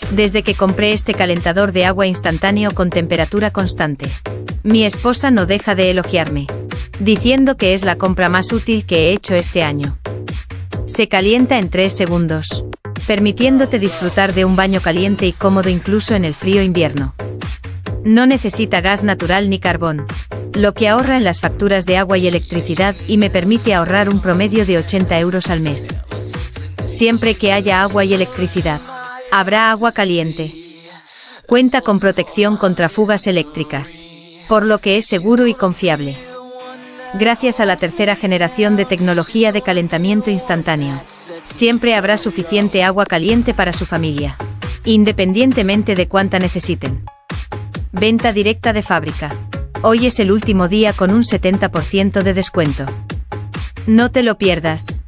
Desde que compré este calentador de agua instantáneo con temperatura constante, mi esposa no deja de elogiarme, diciendo que es la compra más útil que he hecho este año. Se calienta en 3 segundos, permitiéndote disfrutar de un baño caliente y cómodo incluso en el frío invierno. No necesita gas natural ni carbón, lo que ahorra en las facturas de agua y electricidad y me permite ahorrar un promedio de 80 euros al mes. Siempre que haya agua y electricidad, habrá agua caliente. Cuenta con protección contra fugas eléctricas, por lo que es seguro y confiable. Gracias a la tercera generación de tecnología de calentamiento instantáneo, siempre habrá suficiente agua caliente para su familia, independientemente de cuánta necesiten. Venta directa de fábrica. Hoy es el último día con un 70% de descuento. No te lo pierdas.